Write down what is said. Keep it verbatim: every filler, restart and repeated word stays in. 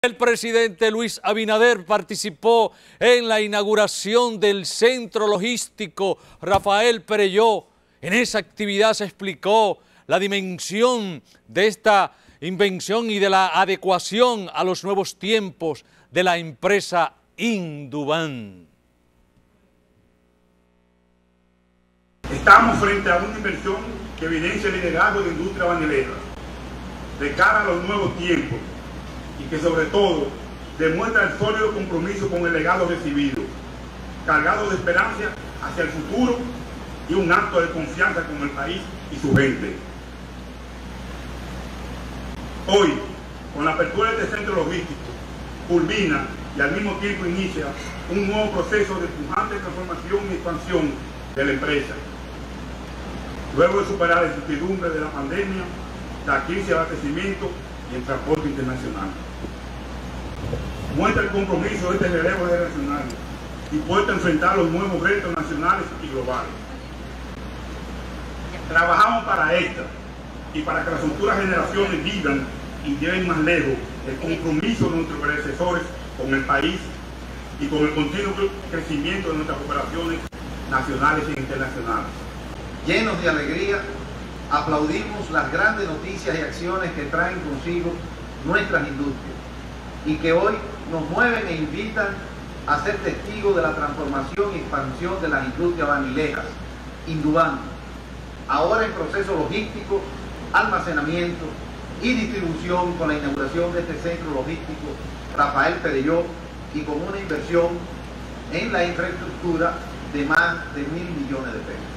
El presidente Luis Abinader participó en la inauguración del Centro Logístico Rafael Perelló. En esa actividad se explicó la dimensión de esta invención y de la adecuación a los nuevos tiempos de la empresa Induban. Estamos frente a una inversión que evidencia el liderazgo de la industria banilera de cara a los nuevos tiempos y que sobre todo demuestra el sólido compromiso con el legado recibido, cargado de esperanza hacia el futuro y un acto de confianza con el país y su gente. Hoy, con la apertura de este centro logístico, culmina y al mismo tiempo inicia un nuevo proceso de pujante transformación y expansión de la empresa. Luego de superar la incertidumbre de la pandemia, la crisis de abastecimiento y el transporte internacional. Muestra el compromiso de este relevo generacional y puede enfrentar los nuevos retos nacionales y globales. Trabajamos para esta y para que las futuras generaciones vivan y lleven más lejos el compromiso de nuestros predecesores con el país y con el continuo crecimiento de nuestras operaciones nacionales e internacionales. Llenos de alegría, aplaudimos las grandes noticias y acciones que traen consigo nuestras industrias y que hoy nos mueven e invitan a ser testigos de la transformación y expansión de las industrias banileras, Induban, ahora en proceso logístico, almacenamiento y distribución con la inauguración de este centro logístico Rafael Perelló y con una inversión en la infraestructura de más de mil millones de pesos.